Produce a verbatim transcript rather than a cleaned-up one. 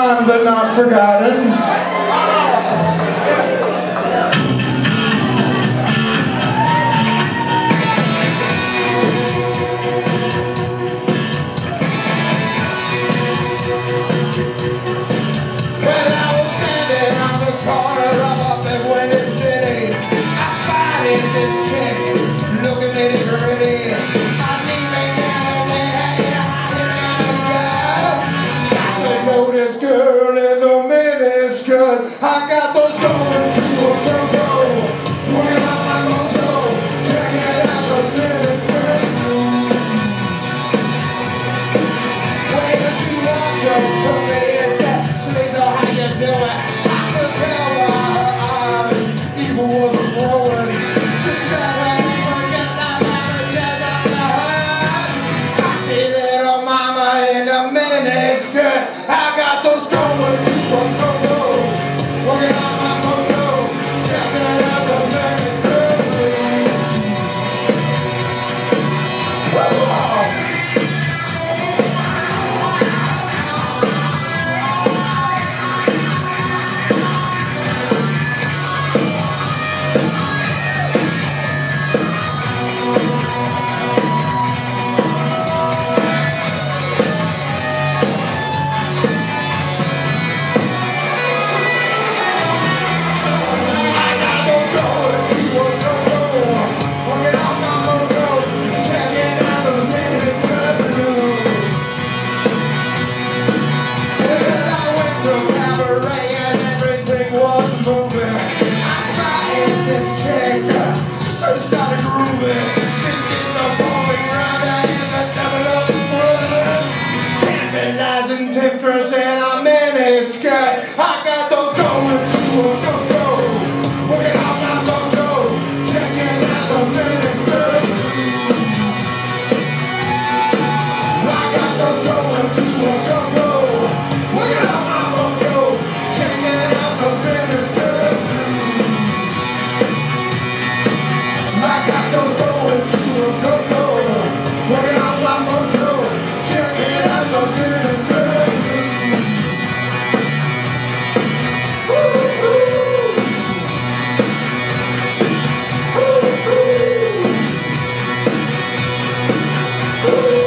gone but not forgotten. Well, I was standing on the corner of a big windy city. I spotted this chick looking nitty gritty. I need me down there, got to know this girl in the miniskirt. I got those going to a go-go, working on my mojo, checking out those miniskirts. Way she walked up to me and said, "Sleazer, how you doing?" I could tell by her eyes, evil wasn't growing. She said, "Hey, forget that mama, just up the head. Cocky little mama in the miniskirt. I got those going to a go-go, working on my mojo, checking out those miniskirts." Woo! Temptress in a miniskirt. I got those going to a go-go, working on my mojo, checking out those miniskirts. I got those going to a go-go, working on my mojo, checking out those miniskirts. I got those going to a go-go, working on my mojo, checking out those miniskirts. Ooh.